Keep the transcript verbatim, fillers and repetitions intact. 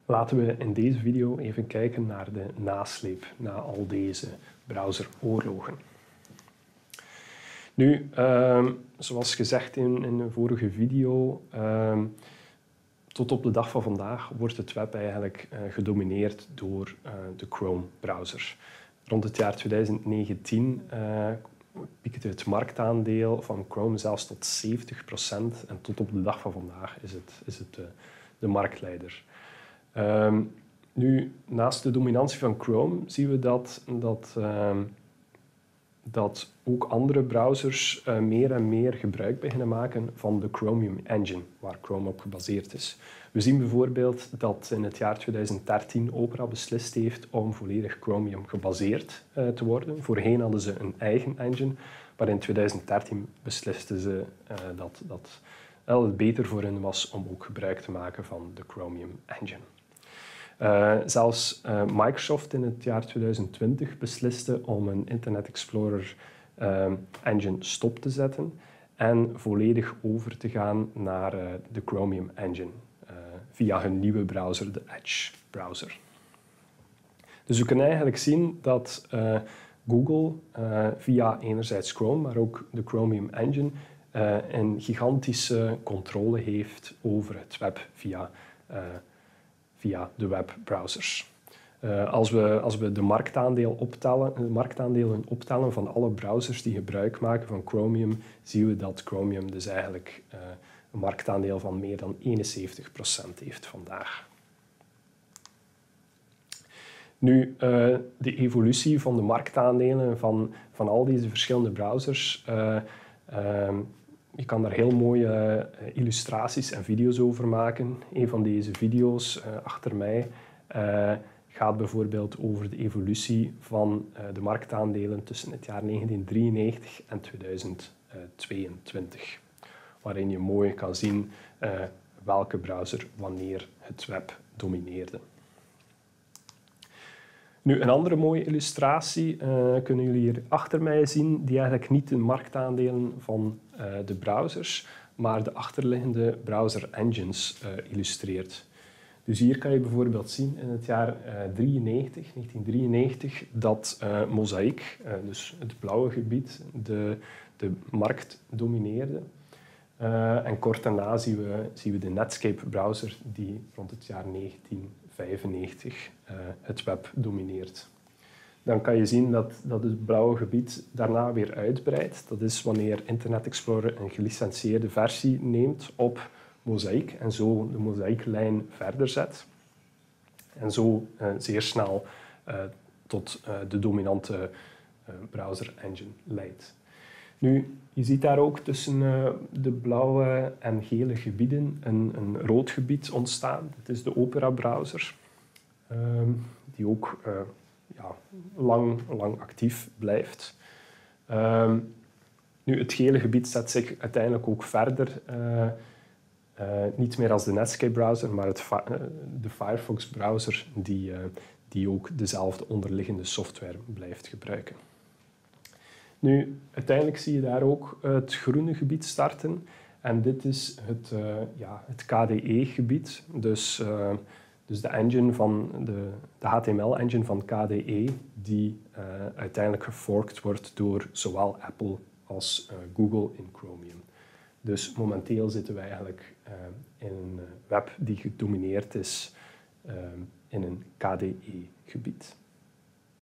Laten we in deze video even kijken naar de nasleep na al deze browseroorlogen. Nu, uh, zoals gezegd in, in een vorige video, uh, tot op de dag van vandaag wordt het web eigenlijk uh, gedomineerd door uh, de Chrome-browser. Rond het jaar twintig negentien uh, piekte het marktaandeel van Chrome zelfs tot zeventig procent en tot op de dag van vandaag is het, is het de, de marktleider. Um, nu, naast de dominantie van Chrome zien we dat, dat, um, dat ook andere browsers uh, meer en meer gebruik beginnen maken van de Chromium engine, waar Chrome op gebaseerd is. We zien bijvoorbeeld dat in het jaar twintig dertien Opera beslist heeft om volledig Chromium gebaseerd uh, te worden. Voorheen hadden ze een eigen engine, maar in twintig dertien beslisten ze uh, dat, dat wel het beter voor hen was om ook gebruik te maken van de Chromium engine. Uh, zelfs uh, Microsoft in het jaar twintig twintig besliste om een Internet Explorer uh, engine stop te zetten en volledig over te gaan naar uh, de Chromium engine uh, via hun nieuwe browser, de Edge browser. Dus we kunnen eigenlijk zien dat uh, Google uh, via enerzijds Chrome, maar ook de Chromium engine uh, een gigantische controle heeft over het web via uh, via de webbrowsers. Uh, als, we, als we de marktaandeel optellen, de marktaandelen optellen van alle browsers die gebruik maken van Chromium, zien we dat Chromium dus eigenlijk uh, een marktaandeel van meer dan eenenzeventig procent heeft vandaag. Nu, uh, de evolutie van de marktaandelen van, van al deze verschillende browsers, uh, uh, je kan daar heel mooie uh, illustraties en video's over maken. Een van deze video's uh, achter mij uh, gaat bijvoorbeeld over de evolutie van uh, de marktaandelen tussen het jaar negentien drieënnegentig en tweeduizend tweeëntwintig. Waarin je mooi kan zien uh, welke browser wanneer het web domineerde. Nu, een andere mooie illustratie uh, kunnen jullie hier achter mij zien, die eigenlijk niet de marktaandelen van uh, de browsers, maar de achterliggende browser engines uh, illustreert. Dus hier kan je bijvoorbeeld zien in het jaar uh, drieënnegentig, negentien drieënnegentig dat uh, Mosaic, uh, dus het blauwe gebied, de, de markt domineerde. Uh, en kort daarna zien we, zien we de Netscape browser die rond het jaar negentien vijfennegentig uh, het web domineert. Dan kan je zien dat, dat het blauwe gebied daarna weer uitbreidt. Dat is wanneer Internet Explorer een gelicentieerde versie neemt op Mosaic en zo de Mosaic-lijn verder zet. En zo uh, zeer snel uh, tot uh, de dominante uh, browser engine leidt. Nu, je ziet daar ook tussen uh, de blauwe en gele gebieden een, een rood gebied ontstaan. Het is de Opera-browser, uh, die ook uh, ja, lang, lang actief blijft. Uh, nu, het gele gebied zet zich uiteindelijk ook verder, uh, uh, niet meer als de Netscape-browser, maar het, uh, de Firefox-browser, die, uh, die ook dezelfde onderliggende software blijft gebruiken. Nu, uiteindelijk zie je daar ook het groene gebied starten. En dit is het, uh, ja, het K D E-gebied. Dus, uh, dus de, engine van de, de H T M L-engine van K D E, die uh, uiteindelijk geforkt wordt door zowel Apple als uh, Google in Chromium. Dus momenteel zitten we eigenlijk uh, in een web die gedomineerd is uh, in een K D E-gebied.